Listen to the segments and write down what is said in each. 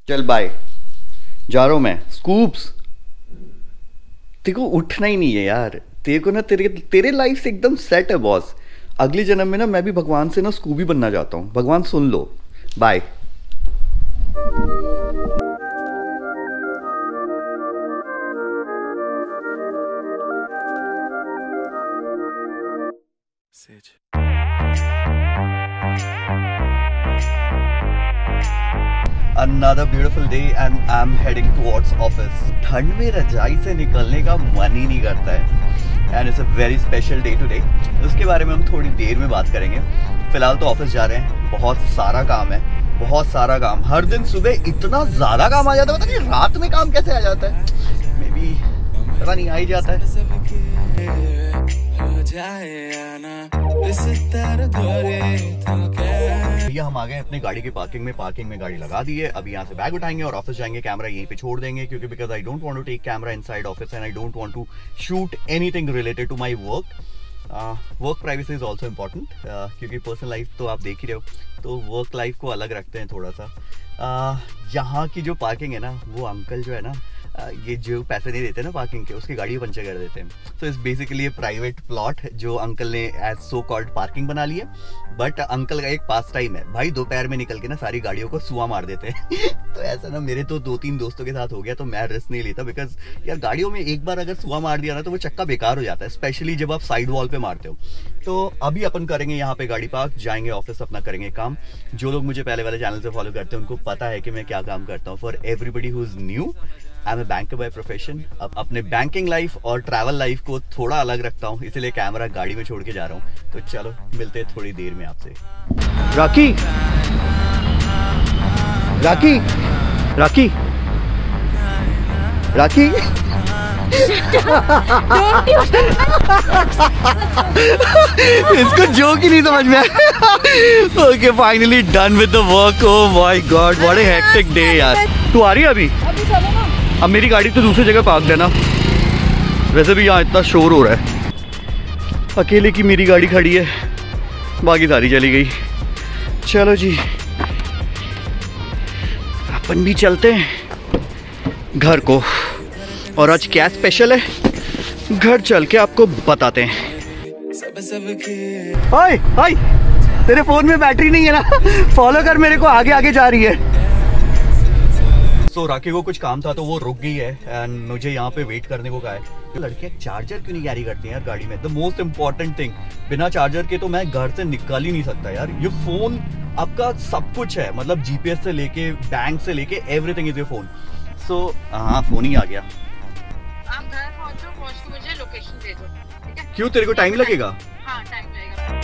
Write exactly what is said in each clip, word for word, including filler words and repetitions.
चल बाय, जा रहा हूँ मैं। स्कूप्स, तेरे को उठना ही नहीं है यार। तेरे को ना तेरे तेरे लाइफ से एकदम सेट है बॉस। अगले जन्म में ना मैं भी भगवान से ना स्कूबी बनना चाहता हूँ। भगवान सुन लो, bye. Another beautiful day and I'm heading towards office. ठंड में रजाई से निकलने का मन ही नहीं करता है and it's a very special day today. उसके बारे में हम थोड़ी देर में बात करेंगे। फिलहाल तो ऑफिस जा रहे हैं, बहुत सारा काम है, बहुत सारा काम। हर दिन सुबह इतना ज़्यादा काम आ जाता है, पता नहीं रात में काम कैसे आ जाता है। मे बी पता नहीं आ ही जाता है। भैया हम आ गए अपने गाड़ी की पार्किंग में। पार्किंग में गाड़ी लगा दी है। अभी यहाँ से बैग उठाएंगे और ऑफिस जाएंगे। कैमरा यहीं पे छोड़ देंगे क्योंकि because I don't want to take camera inside office and I don't want to shoot anything related to my work. Work privacy is also important क्योंकि पर्सनल लाइफ तो आप देख ही रहे हो, तो वर्क लाइफ को अलग रखते हैं थोड़ा सा। uh, यहाँ की जो पार्किंग है ना, वो अंकल जो है ना, Uh, ये जो पैसे नहीं देते ना पार्किंग के, उसकी गाड़ी पंचर कर देते हैं। So it's basically private plot जो अंकल ने एज सो कॉल्ड पार्किंग बना ली है। बट अंकल का एक पास टाइम है भाई, दोपहर में निकल के ना सारी गाड़ियों को सुआ मार देते हैं। तो ऐसा ना मेरे तो दो तीन दोस्तों के साथ हो गया, तो मैं रिस्क नहीं लेता बिकॉज यार गाड़ियों में एक बार अगर सुआ मार दिया ना तो वो चक्का बेकार हो जाता है, स्पेशली जब आप साइड वॉल पे मारते हो। तो अभी अपन करेंगे यहाँ पे गाड़ी पार्क, जाएंगे ऑफिस, अपना करेंगे काम। जो लोग मुझे पहले वाले चैनल से फॉलो करते हैं उनको पता है कि मैं क्या काम करता हूँ। For everybody who is new, I am a banker by profession. अब अपने बैंकिंग लाइफ और ट्रैवल लाइफ को थोड़ा अलग रखता हूँ, इसलिए कैमरा गाड़ी में छोड़ के जा रहा हूँ। तो चलो मिलते हैं थोड़ी देर में आपसे। राखी राखी राखी राखी इसको जोक ही नहीं समझ में आया। Okay, finally done with the work. Oh my God, what a hectic day यार। तू आ रही है अभी? अभी चलो ना। अब मेरी गाड़ी तो दूसरी जगह पार्क देना। वैसे भी यहाँ इतना शोर हो रहा है। अकेले की मेरी गाड़ी खड़ी है, बाकी सारी चली गई। चलो जी, अपन भी चलते हैं घर को। और आज क्या स्पेशल है, घर चल के आपको बताते हैं। ओए ओए, तेरे फोन में बैटरी नहीं है ना? फॉलो कर मेरे को, आगे आगे जा रही है। सो so, राखी को कुछ काम था तो वो रुक गई है एंड मुझे यहाँ पे वेट करने को कहा है। लड़कियाँ चार्जर क्यों नहीं कैरी करती हैं यार गाड़ी में? द मोस्ट इम्पोर्टेंट थिंग, बिना चार्जर के तो मैं घर से निकल ही नहीं सकता यार। ये फोन आपका सब कुछ है, मतलब जीपीएस से लेके बैंक से लेके everything is your phone. So हाँ, फोन ही आ गया। आप घर पहुंचो, पहुंच के मुझे लोकेशन भेजो, ठीक है? क्यों, तेरे को टाइम लगेगा? हाँ, टाइम लगेगा।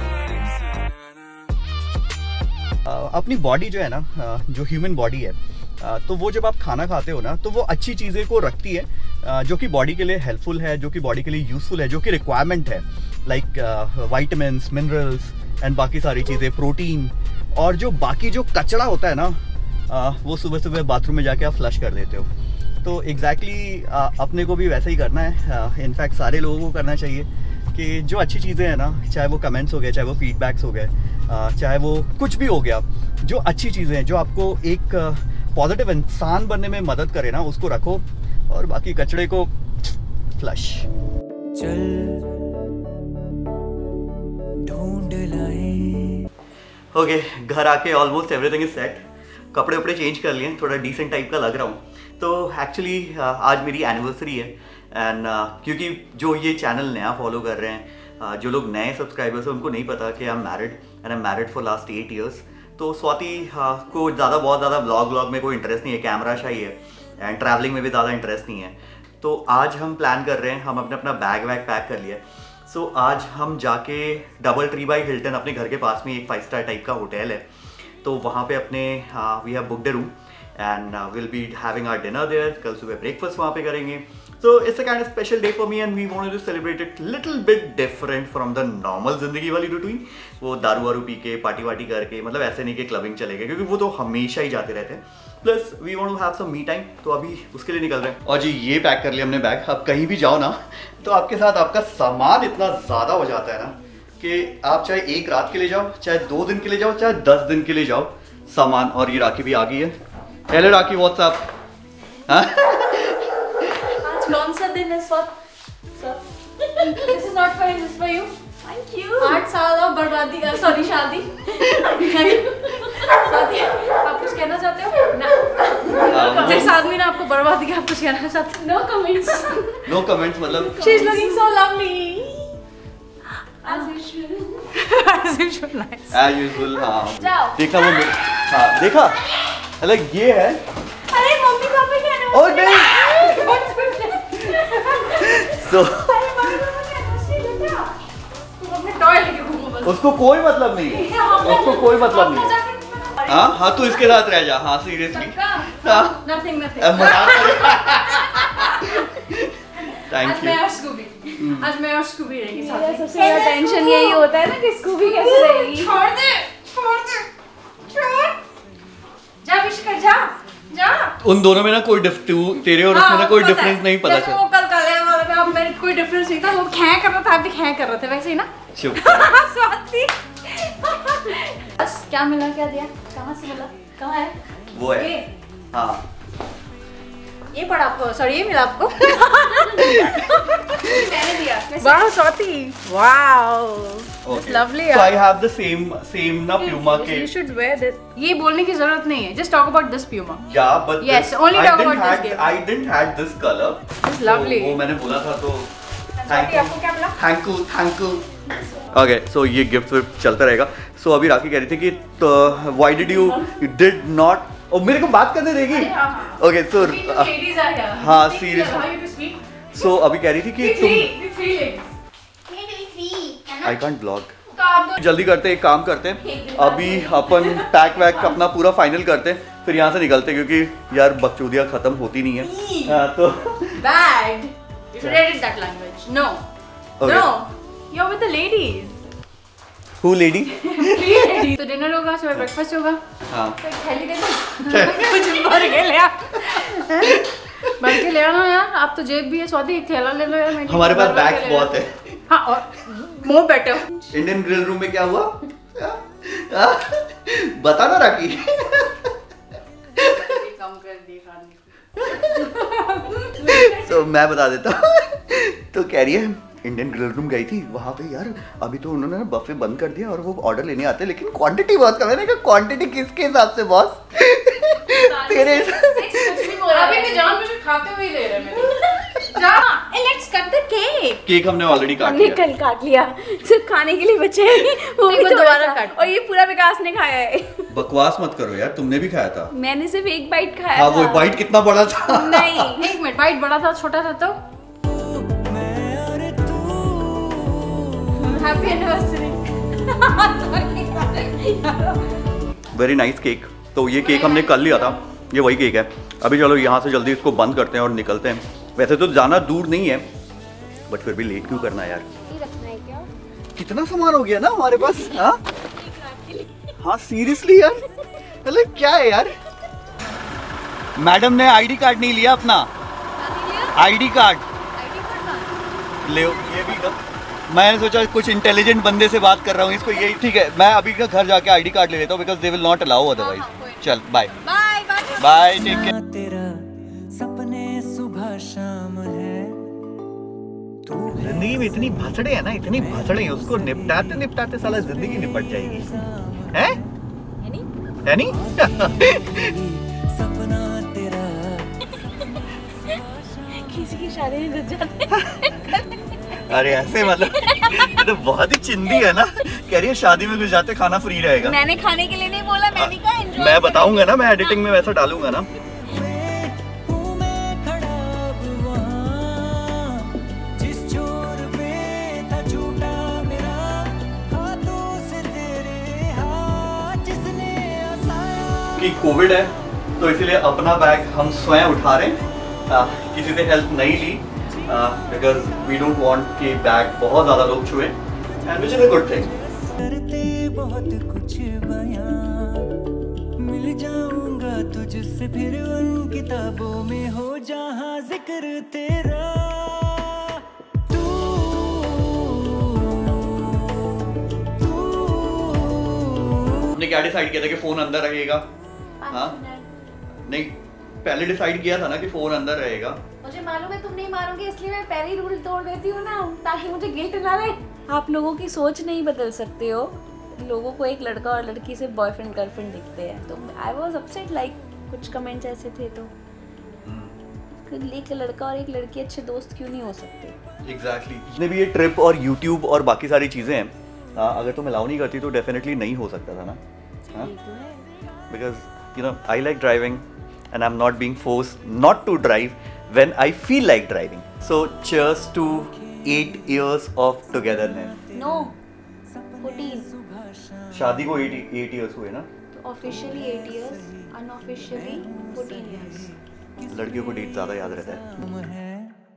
अपनी बॉडी जो है ना, जो ह्यूमन बॉडी है, तो वो जब आप खाना खाते हो ना तो वो अच्छी चीज़ें को रखती है जो कि बॉडी के लिए हेल्पफुल है, जो कि बॉडी के लिए यूजफुल है, जो कि रिक्वायरमेंट है, लाइक वाइटामिन्स, मिनरल्स एंड बाकी सारी चीज़ें, प्रोटीन। और जो बाकी जो कचरा होता है ना, वो सुबह सुबह बाथरूम में जाके आप फ्लश कर देते हो। तो एग्जैक्टली exactly, अपने को भी वैसा ही करना है। इनफैक्ट सारे लोगों को करना चाहिए कि जो अच्छी चीज़ें हैं ना, चाहे वो कमेंट्स हो गए, चाहे वो फीडबैक्स हो गए, चाहे वो कुछ भी हो गया, जो अच्छी चीज़ें हैं जो आपको एक पॉजिटिव इंसान बनने में मदद करे ना, उसको रखो और बाकी कचड़े को फ्लश। चल ढूंढ लाए। ओके, घर आके ऑलमोस्ट एवरीथिंग इज सेट। कपड़े वपड़े चेंज कर लिए, थोड़ा डिसेंट टाइप का लग रहा हूँ। तो एक्चुअली आज मेरी एनिवर्सरी है एंड uh, क्योंकि जो ये चैनल नया फॉलो कर रहे हैं, uh, जो लोग नए सब्सक्राइबर्स हैं, उनको नहीं पता कि I am married and I am married for last eight years. तो स्वाति uh, को ज़्यादा बहुत ज़्यादा व्लॉग व्लॉग में कोई इंटरेस्ट नहीं है, कैमरा शाही है एंड ट्रैवलिंग में भी ज़्यादा इंटरेस्ट नहीं है। तो आज हम प्लान कर रहे हैं, हम अपने अपना बैग वैग पैक कर लिया। सो so, आज हम जाके डबल ट्री बाई हिल्टन, अपने घर के पास में एक फाइव स्टार टाइप का होटल है, तो वहाँ पे अपने we have booked a room and will be having our dinner there. कल सुबह ब्रेकफास्ट वहाँ पे करेंगे। So it's a kind of special day for me and we wanted to celebrate it little bit different from the normal जिंदगी वाली routine. वो दारू वारू पी के पार्टी वार्टी करके, मतलब ऐसे नहीं कि क्लबिंग चलेगा, क्योंकि वो तो हमेशा ही जाते रहते हैं। Plus we want to have some me time, तो अभी उसके लिए निकल रहे हैं। और जी ये पैक कर लिया हमने बैग। अब कहीं भी जाओ ना तो आपके साथ आपका सामान इतना ज़्यादा हो जाता है ना कि आप चाहे एक रात के लिए जाओ, चाहे दो दिन के लिए जाओ, चाहे दस दिन के लिए जाओ, सामान। और ये राखी भी आ गई है हेलो राखी, व्हाट्सअप? आज कौन सा दिन है sir? This is not for him, this is for you. Thank you. आठ साल और बर्बादी, सॉरी शादी। शादी, आप कुछ कहना चाहते हो? ना। जिस आदमी ने आपको बर्बाद किया, आप कुछ कहना चाहते हो? No comments. No comments मतलब? She's looking so lovely. As usual. As usual, nice. As usual, हाँ। जाओ। देखा वो, हाँ देखा? अलग ये है। अरे मम्मी पापा क्या ना? Oh नहीं। So उसको कोई मतलब नहीं है, उसको कोई मतलब नहीं है। हाँ हाँ तू इसके साथ रह जा, हाँ सीरियसली। Nothing, nothing. थैंक आज यू। मैं और स्कूबी, आज मैं और स्कूबी रहेंगे साथ में। सबसे ज्यादा टेंशन यही होता है ना कि स्कूबी कैसे रहेगी। छोड़ दे, छोड़ दे, छोड़। जा विश कर, जा, जा। उन दोनों में ना कोई डिफ तेरे और उसमें ना कोई डिफरेंस नहीं पता चला। वो कल कल्याण वाले में अब मेरे कोई डिफरेंस नहीं था, वो खे कर रहा था, आप भी खे कर रहे थे, वैसे ही ना। स्वाति। बस क्या मिला, क्या दिया, कहाँ से मिला, कहाँ है? वो है। ये? हाँ। ये पड़ा आपको, सॉरी ये मिला आपको। मैंने दिया। Wow Swati, wow, Okay. lovely. So I have the same same ना Puma के। You should wear this. ये बोलने की जरूरत नहीं है, just talk about this Puma. Yeah, but Yes, this, only I talk didn't about this had, gift. I didn't had this color. It's lovely. So, वो मैंने बोला था तो स्वाति thank you, आपको क्या मिला? thank you, thank you. Okay, so ये gift विफ्ट चलता रहेगा। So अभी राखी कह रही थी कि तो why did you you did not? ओ मेरे को बात करने देगी? अरे हाँ, हाँ। Okay, so Ladies are here. हाँ, Speak, seriously. allow you to speak. so अभी कह रही थी कि Be तुम free, be free ladies. I can't vlog। तो आप दो जल्दी करते एक काम करते हैं, अभी अपन पैक वैक अपना पूरा फाइनल करते हैं, फिर यहाँ से निकलते हैं क्योंकि यार बकचोदियाँ खत्म होती नहीं है। हाँ, तो bad. You should edit that language. No. Okay. No. You're with the ladies. who lady? Three ladies. तो डिनर होगा, सुबह ब्रेकफास्ट होगा। हाँ। तो एक थैली दे दो। कुछ भर के ले आ। भर के ले आना यार, आप तो जेब भी है, स्वाति एक थैला ले लो यार। मैं हमारे पास भर भर के बैग्स ले बहुत आना। है। हाँ और more better. Indian grill room में क्या हुआ? बता ना राखी। कम कर दिए खाने को। so, मैं बता देता हूँ। तो कह रही है इंडियन ग्रिल रूम गई थी, वहाँ पे यार अभी तो उन्होंने ना बफे बंद कर दिया और वो ऑर्डर लेने आते हैं, लेकिन क्वांटिटी बहुत कम है। मैंने कहा क्वांटिटी किसके हिसाब से बॉस? तेरे अभी भी जानबूझ के खाते हुए ले रहे हैं। जा, let's cut the cake. Cake हमने ऑलरेडी काट हमने लिया। कल काट लिया, सिर्फ खाने के लिए बचे हैं, वो भी वो थोड़ा दोबारा सा। काट। और ये पूरा विकास ने खाया है। बकवास मत करो यार, तुमने भी खाया था। मैंने सिर्फ एक बाइट खाया हाँ था। वो बाइट कितना बड़ा था। नहीं, एक मिनट, बाइट बड़ा था छोटा था तो? Happy anniversary. Very nice cake. तो ये केक हमने कल लिया था, ये वही केक है। अभी चलो यहाँ से जल्दी इसको बंद करते हैं और निकलते हैं। वैसे तो जाना दूर नहीं है, बट फिर भी लेट क्यों करना यार? कितना सामान हो गया ना हमारे पास। हाँ हाँ सीरियसली यार, अरे क्या है यार? मैडम ने आईडी कार्ड नहीं लिया अपना। आईडी कार्ड ले, ये भी ना। मैंने सोचा कुछ इंटेलिजेंट बंदे से बात कर रहा हूँ, इसको यही ठीक है। मैं अभी का घर जाके आईडी कार्ड ले लेता हूँ, because they will not allow otherwise. चल bye bye bye bye, take care. तेरा सपने सुबह शाम है। जिंदगी में इतनी भसड़े है ना, इतनी भसड़े हैं, उसको निपटाते निपटाते साला जिंदगी निपट जाएगी। हैं? यानी? सपना तेरा किसी की शादी में घुस जाते हैं। अरे ऐसे मतलब ये तो बहुत ही चिंदी है ना। कह रही है शादी में घुस जाते खाना फ्री रहेगा। मैंने खाने के लिए नहीं बोला, मैंने कहा एंजॉय। मैं बताऊंगा ना, मैं एडिटिंग में वैसा डालूंगा ना। हूँ मैं खड़ा अब वहाँ, जिस छोर पे था छूटा मेरा हाथों से तेरे हाथ, जिसने हंसाया। कि कोविड है तो इसीलिए अपना बैग हम स्वयं उठा रहे हैं, आ, किसी से हेल्प नहीं ली, बिकॉज वी डोंट वांट कि बैग बहुत ज़्यादा लोग छुए, and which is a good thing. करते बहुत कुछ बयां, मिल जाऊंगा तुझसे फिर उन किताबों में हो जहां जिक्र तेरा। तू तू हमने क्या डिसाइड किया था कि फोन अंदर रहेगा। हाँ नहीं, पहले डिसाइड किया था ना कि फोन अंदर रहेगा। मुझे मालूम है तुम नहीं मारोगे, इसलिए मैं पहले ही रूल तोड़ देती हूँ ना, ताकि मुझे गिल्ट ना रहे। आप लोगों की सोच नहीं बदल सकते हो। लोगों को एक लड़का और लड़की से बॉयफ्रेंड गर्लफ्रेंड दिखते हैं, तो आई वाज अपसेट, लाइक कुछ कमेंट्स ऐसे थे तो एक लड़का और एक लड़की अच्छे दोस्त क्यों नहीं हो सकते? Exactly exactly. जितने भी ये ट्रिप और यूट्यूब और बाकी सारी चीज़ें हैं, हाँ, अगर तुम अलाउ नहीं करती तो डेफिनेटली नहीं हो सकता था ना। Because you know I like driving and I am not being forced not to drive when I feel like driving. So cheers to eight years of togetherness. No, fourteen. शादी को एट एट इयर्स हुए ना? तो officially eight years, unofficially fourteen years. लड़कियों को date ज्यादा याद रहता है।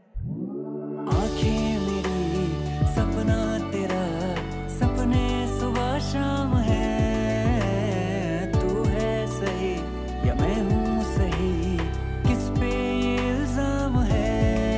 आँखें मेरी सपना तेरा, सपने सुबह शाम है, तू है सही या मैं हूँ सही, किस पे ये इल्जाम है,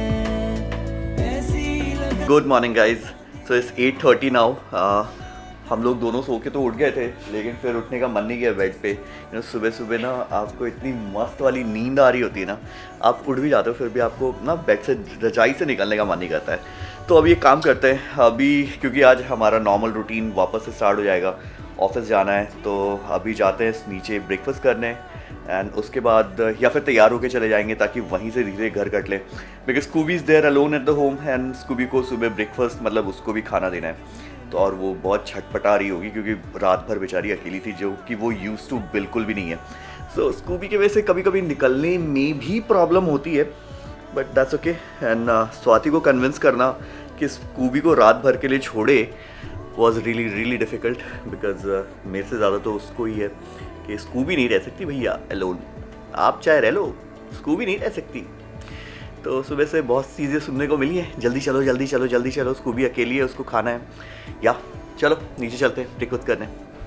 ऐसी लगा। Good morning guys. So it's eight thirty now. हम लोग दोनों सो के तो उठ गए थे, लेकिन फिर उठने का मन नहीं किया बेड पे। यू नो सुबह सुबह ना आपको इतनी मस्त वाली नींद आ रही होती है ना, आप उठ भी जाते हो फिर भी आपको ना बेड से रजाई से निकलने का मन नहीं करता है। तो अभी एक काम करते हैं अभी, क्योंकि आज हमारा नॉर्मल रूटीन वापस से स्टार्ट हो जाएगा, ऑफिस जाना है, तो अभी जाते हैं नीचे ब्रेकफास्ट करने एंड उसके बाद या फिर तैयार होकर चले जाएंगे ताकि वहीं से धीरे घर कट ले। Because Scooby is there alone at the home and Scooby को सुबह ब्रेकफास्ट मतलब उसको भी खाना देना है, तो और वो बहुत छटपटा रही होगी क्योंकि रात भर बेचारी अकेली थी, जो कि वो यूज टू बिल्कुल भी नहीं है। सो so, स्कूबी की वजह से कभी कभी निकलने में भी प्रॉब्लम होती है, but that's okay. And Swati को कन्विंस करना कि स्कूबी को रात भर के लिए छोड़े was really really difficult, because मेरे से ज़्यादा तो उसको ही है कि स्कूबी नहीं रह सकती भैया एलोन, आप चाहे रह लो, स्कूबी नहीं रह सकती। तो सुबह से बहुत चीज़ें सुनने को मिली है, जल्दी चलो जल्दी चलो जल्दी चलो, स्कूबी अकेली है, उसको खाना है, या चलो नीचे चलते हैं ब्रेकफास्ट करने।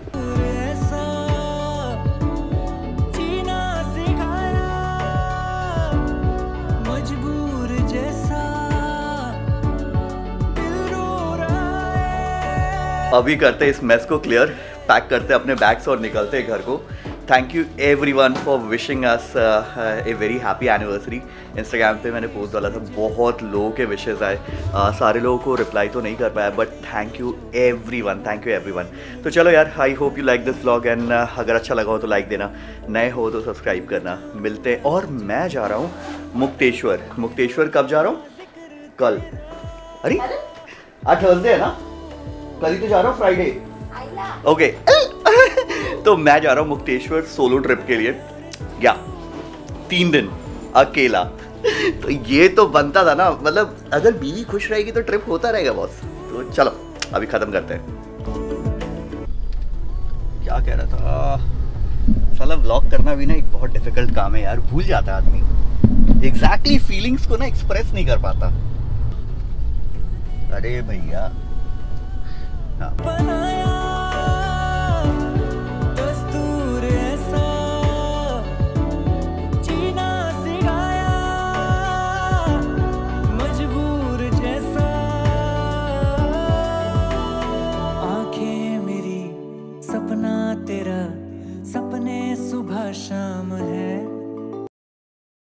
अभी करते हैं इस मेस को क्लियर, पैक करते हैं अपने बैग्स और निकलते हैं घर को। Thank you everyone for wishing us a very happy anniversary. Instagram पे मैंने पोस्ट डाला था, बहुत लोगों के विशेज़ आए, uh, सारे लोगों को रिप्लाई तो नहीं कर पाया, but thank you everyone, thank you everyone. तो चलो यार, I hope you like this vlog and अगर अच्छा लगा हो तो लाइक देना, नए हो तो सब्सक्राइब करना। मिलते हैं। और मैं जा रहा हूँ मुक्तेश्वर। मुक्तेश्वर कब जा रहा हूँ? कल। अरे आज थर्सडे है ना, कल ही तो जा रहा हूँ, फ्राइडे। ओके तो मैं जा रहा हूँ मुक्तेश्वर सोलो ट्रिप के लिए, या तीन दिन अकेला। तो ये तो बनता था ना, मतलब अगर बीवी खुश रहेगी तो ट्रिप होता रहेगा बॉस। तो चलो अभी खत्म करते हैं। क्या कह रहा था, साला व्लॉग करना भी ना एक बहुत डिफिकल्ट काम है यार, भूल जाता है आदमी, एग्जैक्टली फीलिंग्स को ना एक्सप्रेस नहीं कर पाता। अरे भैया